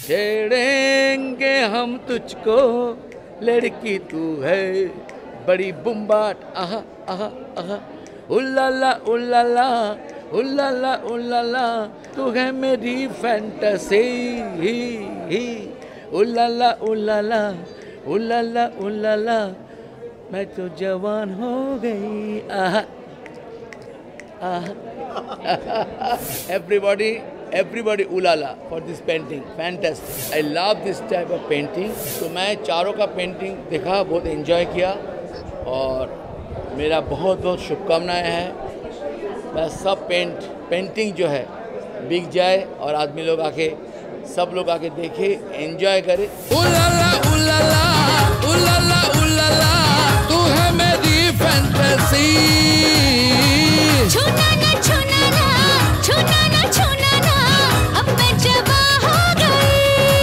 छेड़ेंगे हम तुझको, लड़की तू है बड़ी बुम्बाट, आहा आहा आहा, उल्लाला उल्लाला उल्लाला उल्लाला, तू है मेरी फैंटेसी, उल्लाला उल्लाला उल्लाला उल्लाला, मैं तो जवान हो गई, आहा आहा। Everybody ulala for this painting, fantastic. I love this type of painting. तो मैं चारों का पेंटिंग देखा, बहुत एंजॉय किया और मेरा बहुत बहुत शुभकामनाएं हैं। मैं सब पेंटिंग जो है बिक जाए और आदमी लोग आके, सब लोग आके देखे, एंजॉय करे। उल्लाला उल्लाला उल्लाला उल्लाला, तू है मेरी फैंटेसी, छूना ना छूना ना छूना ना छूना ना, अब मैं जवां हो गई।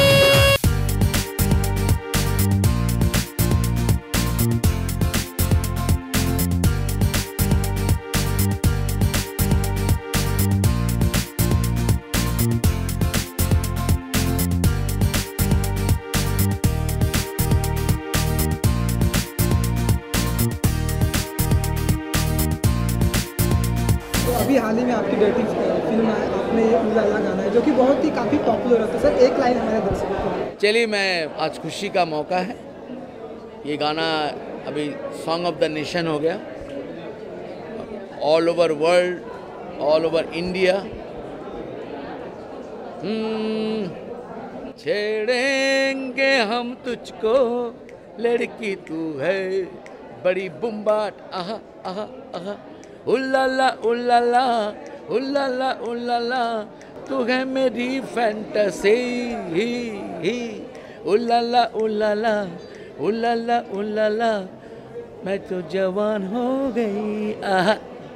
अभी हाल ही में आपकी डेटिंग फिल्म है, आपने ये उल्लाला गाना है जो कि बहुत ही काफ़ी पॉपुलर होता है। सर एक लाइन हमारे दर्शकों को। चलिए, मैं आज खुशी का मौका है, ये गाना अभी सॉन्ग ऑफ द नेशन हो गया, all over world, all over India. छेड़ेंगे हम तुझको, लड़की तू है बड़ी बुम्बाट, आहा आहा आहा, उल्लाला उल्लाला उल्लाला उल्लाला, तू है मेरी फैंटेसी, उल्लाला उल्लाला उल्लाला उल्लाला, मैं तो जवान हो गई, आहा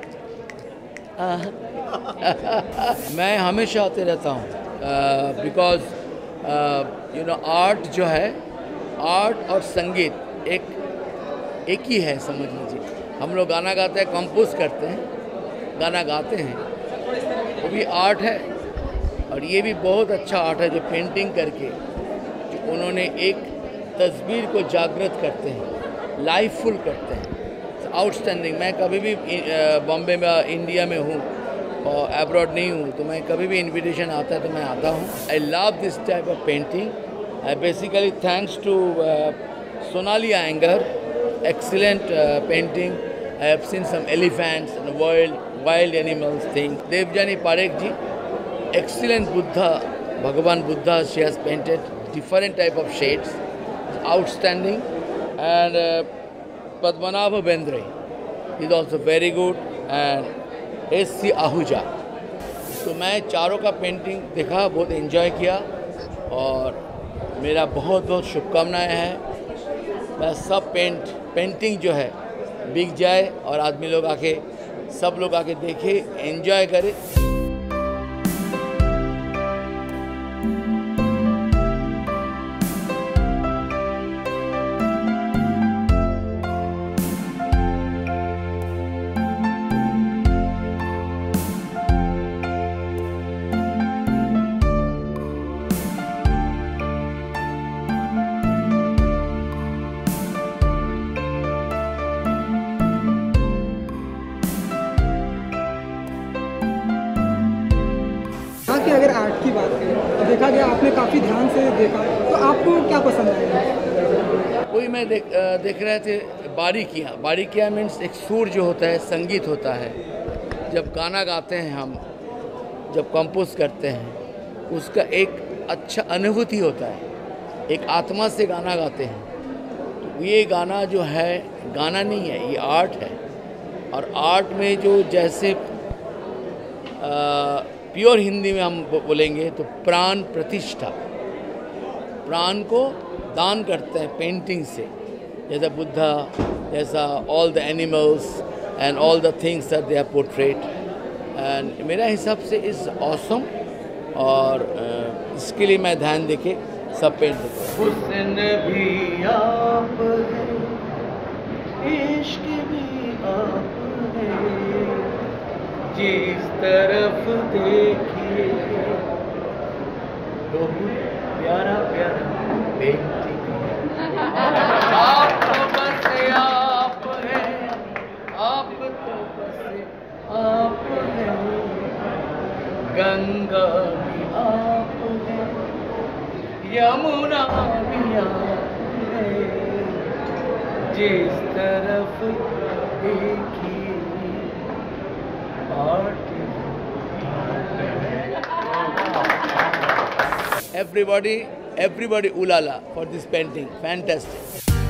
आहा। मैं हमेशा आते रहता हूँ बिकॉज यू नो आर्ट जो है, आर्ट और संगीत एक ही है, समझ लीजिए। हम लोग गाना गाते हैं, कंपोज करते हैं, गाना गाते हैं, वो भी आर्ट है और ये भी बहुत अच्छा आर्ट है जो पेंटिंग करके जो उन्होंने एक तस्वीर को जागृत करते हैं, लाइफुल करते हैं, आउटस्टैंडिंग। मैं कभी भी बॉम्बे में, इंडिया में हूँ और एब्रॉड नहीं हूँ, तो मैं कभी भी इन्विटेशन आता है तो मैं आता हूँ। I love this type of painting. I basically thanks to Sonali Iyengar, excellent painting. I have seen some elephants and wild animals thing. Devjani Parekh ji, excellent Buddha, Bhagavan Buddha she has painted, different type of shades, outstanding. And Padmanabha Bendre is also very good, and S.C. Ahuja. तो मैं चारों का painting देखा, बहुत enjoy किया और मेरा बहुत बहुत शुभकामनाएं हैं। मैं सब पेंटिंग जो है बिक जाए और आदमी लोग आके, सब लोग आके देखे, एंजॉय करे। कि अगर आर्ट की बात करें तो देखा गया, आपने काफ़ी ध्यान से देखा, तो आपको क्या पसंद आया? कोई मैं देख रहे थे बारीकियाँ मीन्स एक सुर जो होता है, संगीत होता है। जब गाना गाते हैं हम, जब कंपोज करते हैं, उसका एक अच्छा अनुभूति होता है, एक आत्मा से गाना गाते हैं। तो ये गाना जो है, गाना नहीं है, ये आर्ट है। और आर्ट में जो जैसे प्योर हिंदी में हम बोलेंगे तो प्राण प्रतिष्ठा, प्राण को दान करते हैं पेंटिंग से, जैसा बुद्धा, जैसा all the animals and all the things that they are portrait. And मेरा हिसाब से इज़ ऑसम और इसके लिए मैं ध्यान देके सब पेंट देता हूँ। हुस्न भी आप है, इश्क भी आप है, जिस तरफ देखिए बहुत प्यारा प्यारा बेटी आप तो बस आप है, आप तो बस आप है, गंगा भी आप है, यमुना भी आप है, जिस तरफ देखिए art. Everybody, ooh la la for this painting. Fantastic.